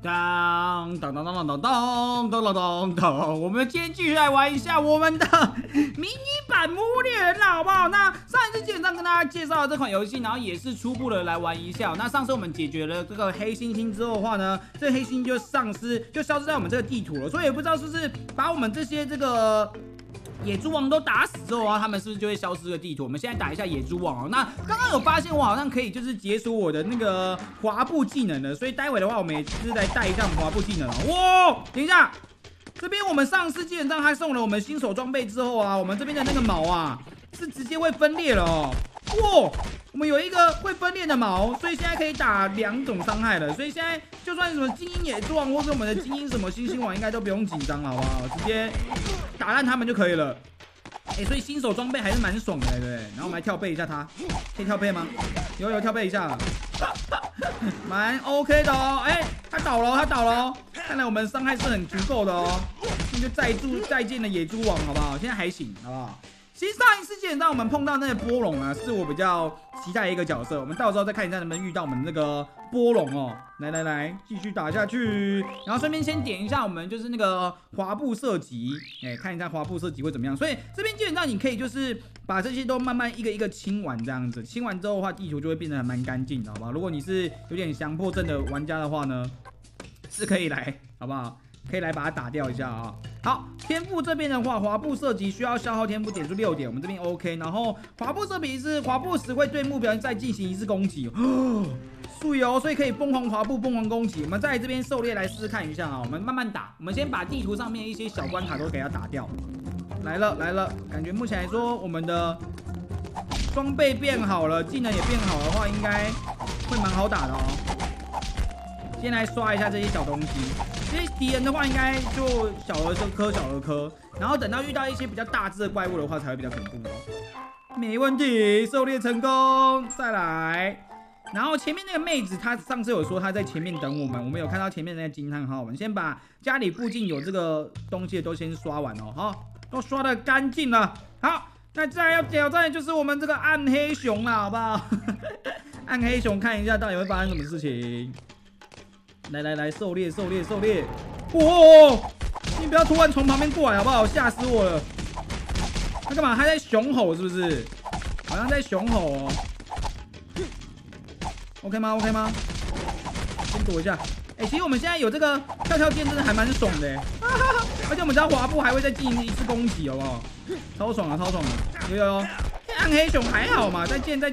当当当当当当当当当当，我们今天继续来玩一下我们的迷你版魔猎人啦，好不好？那上一次基本上跟大家介绍了这款游戏，然后也是初步的来玩一下。那上次我们解决了这个黑猩猩之后的话呢，这个黑猩猩就消失在我们这个地图了，所以也不知道是不是把我们这些这个野猪王都打死之后啊，他们是不是就会消失这个地图？我们现在打一下野猪王哦。那刚刚有发现我好像可以就是解锁我的那个滑步技能了，所以待会的话我们也是来带一下滑步技能哦。哇，等一下，这边我们上次基本上他送了我们新手装备之后啊，我们这边的那个毛啊是直接会分裂了哦。哇，我们有一个会分裂的毛，所以现在可以打2种伤害了。所以现在就算什么精英野猪王或是我们的精英什么星星王，应该都不用紧张了，好不好？直接打烂他们就可以了。所以新手装备还是蛮爽的，对不对？然后我们来跳背一下它，可以跳背吗？有跳背一下，蛮 OK 的哦。它倒了，它倒了，看来我们伤害是很足够的哦。那就再见的野猪王，好不好？现在还行，好不好？其实上一次基本上我们碰到那个波龙啊，是我比较期待的一个角色。我们到时候再看一下能不能遇到我们那个波龙哦。来，继续打下去。然后顺便先点一下我们就是那个滑步射击，看一下滑步射击会怎么样。所以这边基本上你可以就是把这些都慢慢一个一个清完这样子。清完之后的话，地图就会变得蛮干净的，好不好？如果你是有点强迫症的玩家的话呢，是可以来，好不好？可以来把它打掉一下啊。好，天赋这边的话，滑步射击需要消耗天赋点数6点，我们这边 OK。然后滑步射击是滑步时会对目标再进行一次攻击，素油，所以可以疯狂滑步、疯狂攻击。我们在这边狩猎来试试看一下啊，我们慢慢打。我们先把地图上面一些小关卡都给它打掉。来了，感觉目前来说我们的装备变好了，技能也变好的话，应该会蛮好打的哦。先来刷一下这些小东西。这些敌人的话，应该就小儿科，然后等到遇到一些比较大只的怪物的话，才会比较恐怖哦。没问题，狩猎成功，再来。然后前面那个妹子，她上次有说她在前面等我们，我们有看到前面那个惊叹号。我们先把家里附近有这个东西的都先刷完哦，好，都刷得干净了。好，那再来要挑战的就是我们这个暗黑熊了，好不好？暗黑熊，看一下到底会发生什么事情。来，狩猎！哇！你不要突然从旁边过来好不好？吓死我了！他干嘛？他在熊吼是不是？好像在熊吼哦。OK 吗？先躲一下。其实我们现在有这个跳键，真的还蛮爽的。而且我们只要滑步还会再进行一次攻击，好不好？超爽的。有。暗黑熊还好嘛？再见。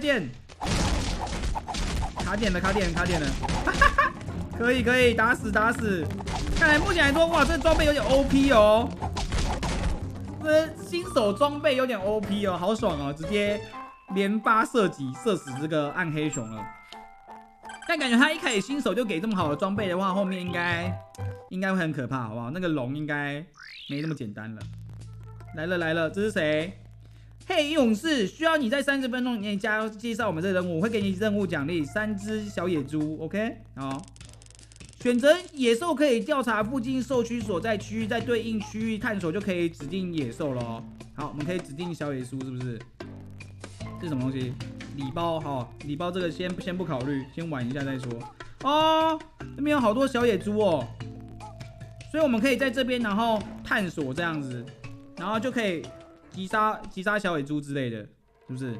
卡点了。可以，打死！看来目前来说，哇，这装备有点 OP 哦。这新手装备有点 OP 哦，好爽哦，直接连发射击射死这个暗黑熊了。但感觉他一开始新手就给这么好的装备的话，后面应该会很可怕，好不好？那个龙应该没那么简单了。来了，这是谁？嘿，勇士，需要你在30分钟以内介绍我们这个人物，我会给你任务奖励3只小野猪 ，OK？ 好。选择野兽可以调查附近兽区所在区域，在对应区域探索就可以指定野兽了哦。好，我们可以指定小野猪，是不是？这是什么东西？礼包，好，礼包这个先不考虑，先玩一下再说。哦，这边有好多小野猪哦，所以我们可以在这边然后探索这样子，然后就可以击杀小野猪之类的，是不是？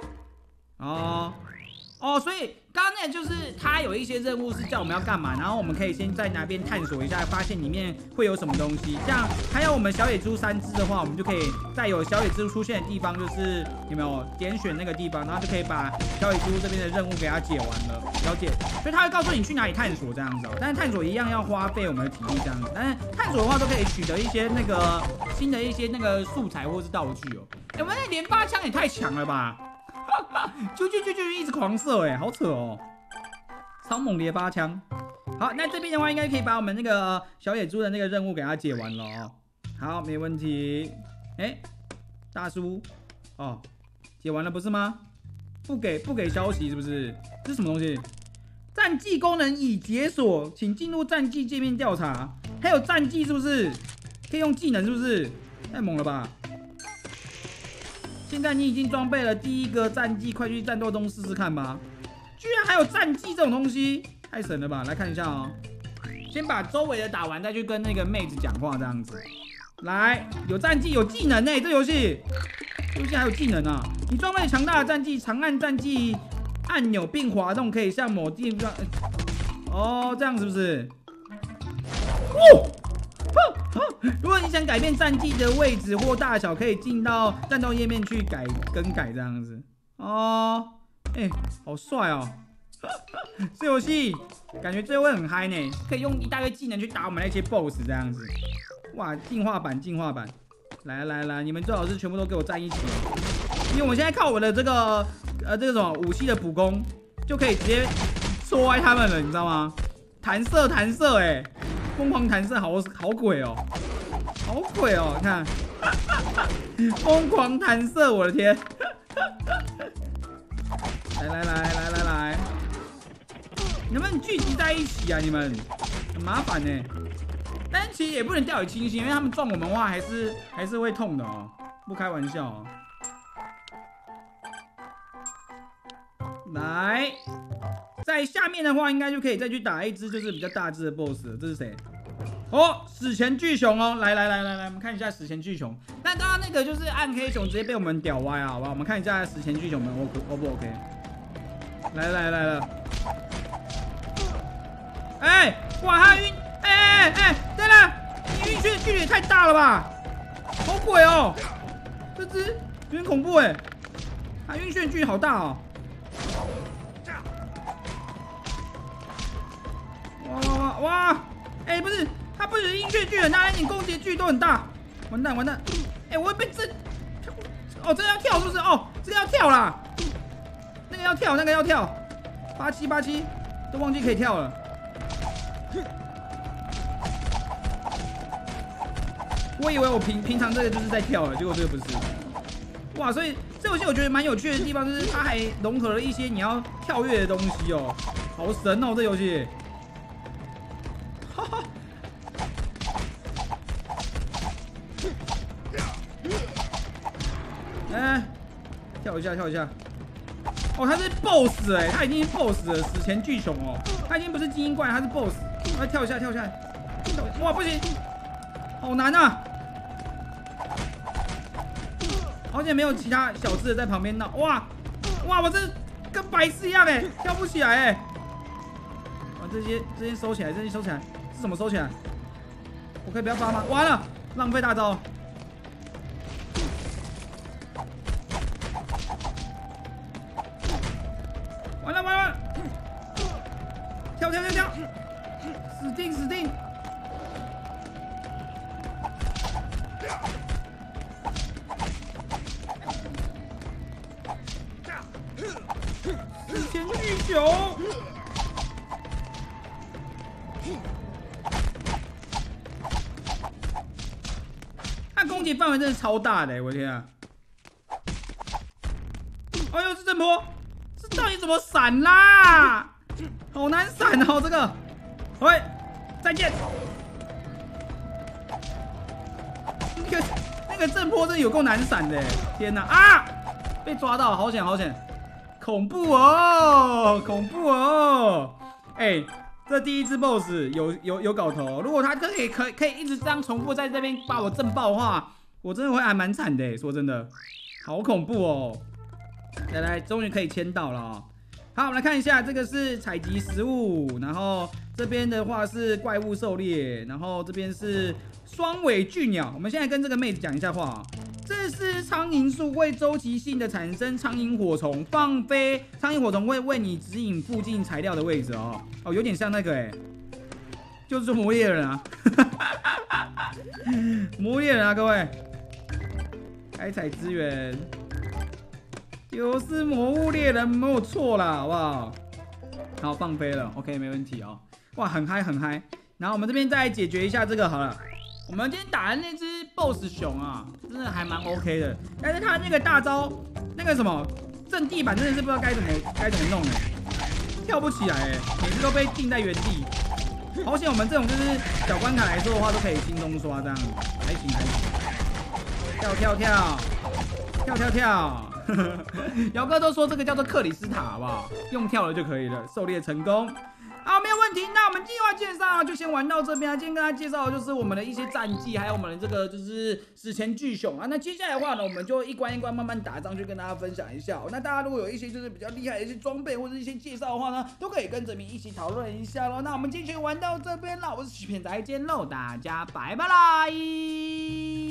所以刚刚那就是他有一些任务是叫我们要干嘛，然后我们可以先在那边探索一下，发现里面会有什么东西。像还有我们小野猪3只的话，我们就可以在有小野猪出现的地方，就是有没有点选那个地方，然后就可以把小野猪这边的任务给它解完了。了解，所以他会告诉你去哪里探索这样子哦。但是探索一样要花费我们的体力这样子，但是探索的话都可以取得一些那个新的一些那个素材或是道具哦。我们那连发枪也太强了吧！就一直狂射，好扯哦！超猛连发枪。好，那这边的话应该可以把我们那个小野猪的那个任务给它解完了哦。好，没问题。大叔，哦，解完了不是吗？不给消息是不是？这是什么东西？战绩功能已解锁，请进入战绩界面调查。还有战绩是不是？可以用技能是不是？太猛了吧！现在你已经装备了第一个战绩，快去战斗中试试看吧。居然还有战绩这种东西，太神了吧！来看一下哦。 先把周围的打完，再去跟那个妹子讲话这样子。来，有战绩，有技能这游戏还有技能啊！你装备强大的战绩，长按战绩按钮并滑动，可以向某地方。哦，这样是不是？哦！如果你想改变战绩的位置或大小，可以进到战斗页面去更改这样子。哦，好帅哦！这游戏感觉最后会很嗨呢，可以用一大堆技能去打我们那些 BOSS 这样子。哇，进化版！来，你们最好是全部都给我站一起，因为我现在靠我的这个什么武器的补攻，就可以直接戳歪他们了，你知道吗？弹射，疯狂弹射，好鬼哦，好鬼哦！看，疯狂弹射，我的天！来，能不能聚集在一起啊？你们很麻烦呢。但其实也不能掉以轻心，因为他们撞我们的话，还是会痛的哦，不开玩笑哦。来，在下面的话，应该就可以再去打一只就是比较大只的 BOSS 了。这是谁？哦，史前巨熊哦！来，我们看一下史前巨熊。那刚刚那个就是暗黑熊直接被我们屌歪啊，好不好？我们看一下史前巨熊们 O 不 OK？ 来了。哇，他晕！对了，你晕血的距离也太大了吧！好鬼哦，这只有点恐怖他晕血的距离好大哦！哇！不是，他不止晕血距很大，连你攻击的距离都很大。完蛋！我会被这……哦，这个要跳是不是？哦，这个要跳啦！那个要跳，87，都忘记可以跳了。我以为我平常这个就是在跳了，结果这个不是。哇，所以这游戏我觉得蛮有趣的地方就是它还融合了一些你要跳跃的东西哦，好神哦，这游戏。哈哈。跳一下。哦，他是 BOSS 他已经是 BOSS 了，史前巨熊哦，他已经不是精英怪，他是 BOSS。他跳一下，哇，不行，好难啊！好险没有其他小只的在旁边闹。哇，我这跟白痴一样跳不起来哇，这些收起来，是怎么收起来？我可以不要发吗？完了，浪费大招。完了！跳！死定！史前巨熊！它攻击范围真的超大的，我的天啊！哎呦，是震波！这到底怎么闪啦？好难闪哦，这个。喂，再见。那个震波真的有够难闪的，天哪啊！被抓到，好险！恐怖哦！这第一只 BOSS 有搞头，如果他可以一直这样重复在这边把我震爆的话，我真的会还蛮惨的，说真的，好恐怖哦！来，终于可以签到了哦。好，我们来看一下，这个是采集食物，然后这边的话是怪物狩猎，然后这边是双尾巨鸟。我们现在跟这个妹子讲一下话，这是苍蝇树会周期性的产生苍蝇火虫，放飞苍蝇火虫会为你指引附近材料的位置哦，有点像那个就是魔猎人啊，魔猎人啊，各位，开采资源。就是魔物猎人没有错啦，好不好？好，放飞了 ，OK， 没问题哦。哇，很嗨。然后我们这边再解决一下这个好了。我们今天打的那只 BOSS 熊啊，真的还蛮 OK 的。但是他那个大招，那个什么震地板，真的是不知道该怎么弄跳不起来每次都被定在原地。好险我们这种就是小关卡来说的话，都可以轻松刷这样，还行。跳。姚哥都说这个叫做克里斯塔，好不好？用跳了就可以了，狩猎成功。 好，没有问题。那我们计划介绍就先玩到这边啊。今天跟大家介绍的就是我们的一些战绩，还有我们的这个就是史前巨熊啊。那接下来的话呢，我们就一关一关慢慢打仗，去跟大家分享一下。那大家如果有一些就是比较厉害的一些装备或者一些介绍的话呢，都可以跟哲明一起讨论一下咯。那我们今天就玩到这边了，我是许片仔，见喽，大家拜拜啦！